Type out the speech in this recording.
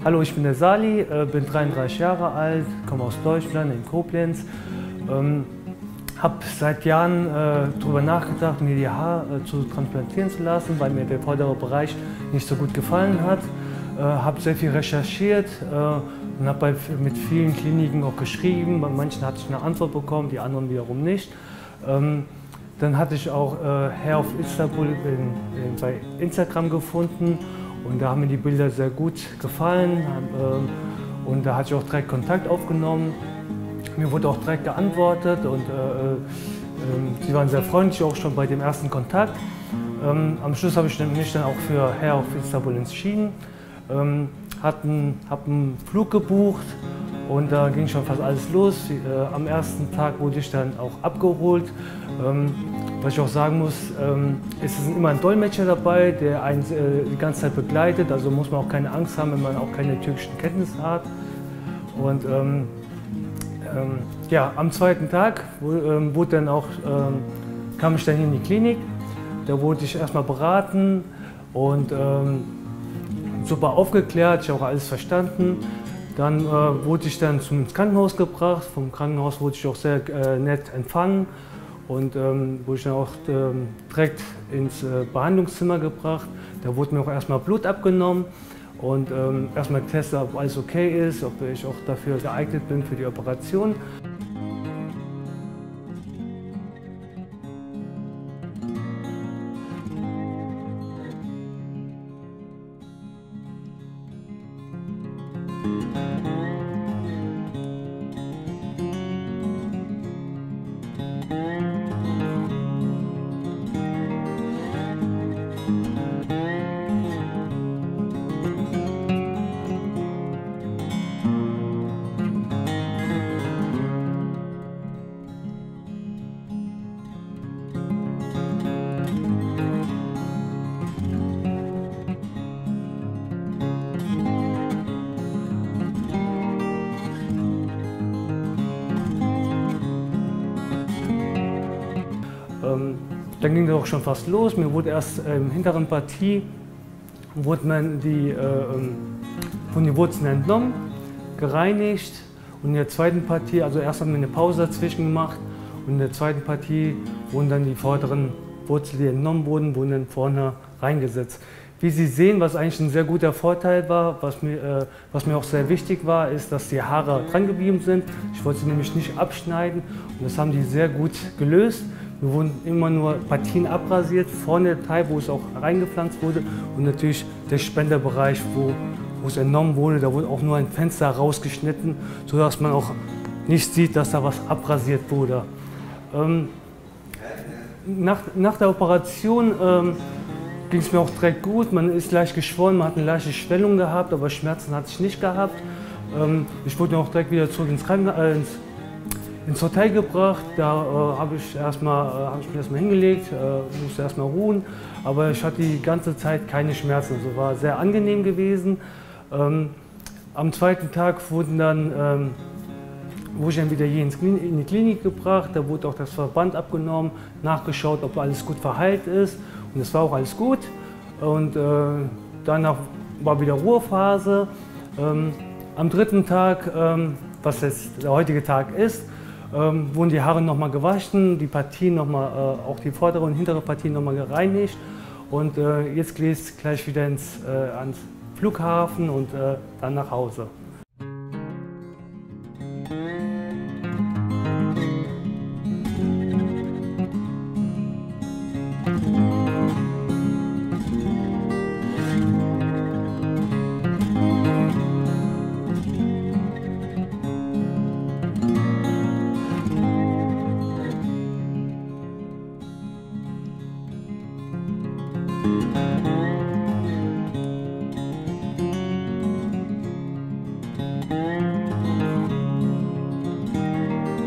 Hallo, ich bin der Sali, bin 33 Jahre alt, komme aus Deutschland, in Koblenz. Habe seit Jahren darüber nachgedacht, mir die Haare zu transplantieren zu lassen, weil mir der vordere Bereich nicht so gut gefallen hat. Habe sehr viel recherchiert und habe mit vielen Kliniken auch geschrieben. Bei manchen hatte ich eine Antwort bekommen, die anderen wiederum nicht. Dann hatte ich auch Hair of Istanbul bei Instagram gefunden und da haben mir die Bilder sehr gut gefallen und da hatte ich auch direkt Kontakt aufgenommen. Mir wurde auch direkt geantwortet und sie waren sehr freundlich auch schon bei dem ersten Kontakt. Am Schluss habe ich mich dann auch für Hair of Istanbul entschieden, habe einen Flug gebucht und da ging schon fast alles los. Am ersten Tag wurde ich dann auch abgeholt. Was ich auch sagen muss, es ist immer ein Dolmetscher dabei, der einen die ganze Zeit begleitet. Also muss man auch keine Angst haben, wenn man auch keine türkischen Kenntnisse hat. Und ja, am zweiten Tag kam ich dann hier in die Klinik. Da wurde ich erstmal beraten und super aufgeklärt, ich habe auch alles verstanden. Dann wurde ich dann ins Krankenhaus gebracht. Vom Krankenhaus wurde ich auch sehr nett empfangen und wurde ich dann auch direkt ins Behandlungszimmer gebracht. Da wurde mir auch erstmal Blut abgenommen und erstmal getestet, ob alles okay ist, ob ich auch dafür geeignet bin für die Operation. Dann ging es auch schon fast los. Mir wurde erst im hinteren Partie wurden die Wurzeln entnommen, gereinigt und in der zweiten Partie, also erst haben wir eine Pause dazwischen gemacht und in der zweiten Partie wurden dann die vorderen Wurzeln, die entnommen wurden dann vorne reingesetzt. Wie Sie sehen, was eigentlich ein sehr guter Vorteil war, was mir auch sehr wichtig war, ist, dass die Haare dran geblieben sind. Ich wollte sie nämlich nicht abschneiden und das haben die sehr gut gelöst. Wir wurden immer nur Partien abrasiert, vorne der Teil, wo es auch reingepflanzt wurde und natürlich der Spenderbereich, wo es entnommen wurde, da wurde auch nur ein Fenster rausgeschnitten, sodass man auch nicht sieht, dass da was abrasiert wurde. Nach der Operation ging es mir auch direkt gut, man ist leicht geschwollen, man hat eine leichte Schwellung gehabt, aber Schmerzen hatte ich nicht gehabt. Ich wurde auch direkt wieder zurück ins Hotel gebracht, da habe ich mich erstmal hingelegt, musste erstmal ruhen, aber ich hatte die ganze Zeit keine Schmerzen, also war sehr angenehm gewesen. Am zweiten Tag wurde ich dann wieder hier in die Klinik gebracht, da wurde auch das Verband abgenommen, nachgeschaut, ob alles gut verheilt ist und es war auch alles gut. Und danach war wieder Ruhephase. Am dritten Tag, was jetzt der heutige Tag ist, wurden die Haare nochmal gewaschen, die Partien auch die vordere und hintere Partien nochmal gereinigt und jetzt geht es gleich wieder ans Flughafen und dann nach Hause.